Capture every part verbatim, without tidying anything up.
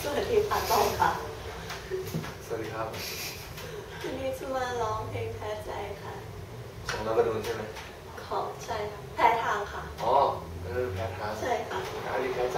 สวัสดีค่ะต้องค่ะสวัสดีครับวันนี้จะมาร้องเพลงแพ้ใจค่ะของนวดุลใช่ไหมของใช่ค่ะแพ้ทางค่ะอ๋อเออแพ้ทางใช่ค่ะอันนี้แพ้ใจ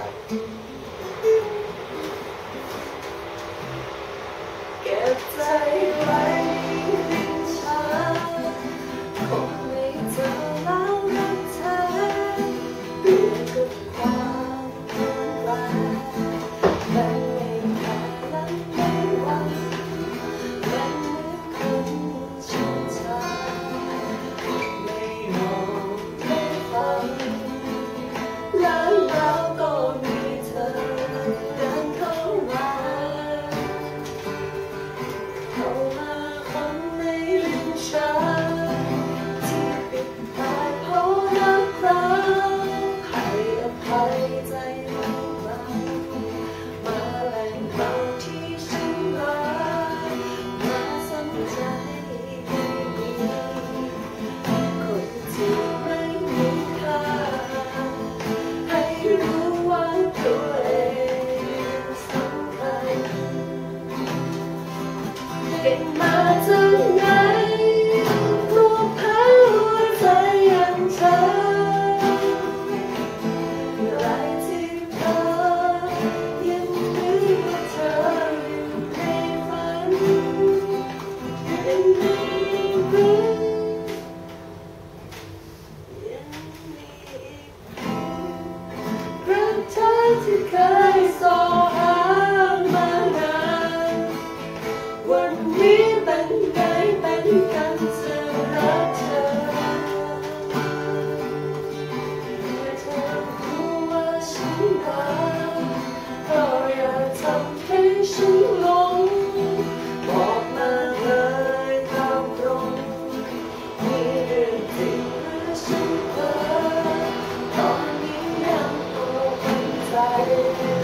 เก็บใจไว้ให้ฉันคงไม่เจอแล้วรักเธออยู่กับความวุ่นวายไม่ไม่แพ้และไม่หวังเป็นเหมือนคนชินชาไม่มองไม่ฟังแล้วเราก็มีเธอเดินเข้ามาเข้ามาคนในลิ้นชักที่ปิดตายเพราะรักเราให้อภัยใจไม่ฟังมาแบ่งเบาที่ฉันรักมาสนใจให้ดีคนที่ไม่มีค่าให้รู้ว่าตัวเองสำคัญเก่งมาจากไหนตัวแพ้หัวใจอย่างเธออะไรที่เธอยังนึกว่าเธออยู่ในฝันยังมีรักยังมีอีกรักเธอที่เคยสอหามานานวันนี้เป็นไงเป็นกันจะรักเธอเมื่อเธอรู้ว่าฉันรักก็อย่าทำให้ฉันหลงบอกมาเลยตามตรงมีเรื่องจริงหรือฉันเพ้อตอนนี้ยังโกหกใจ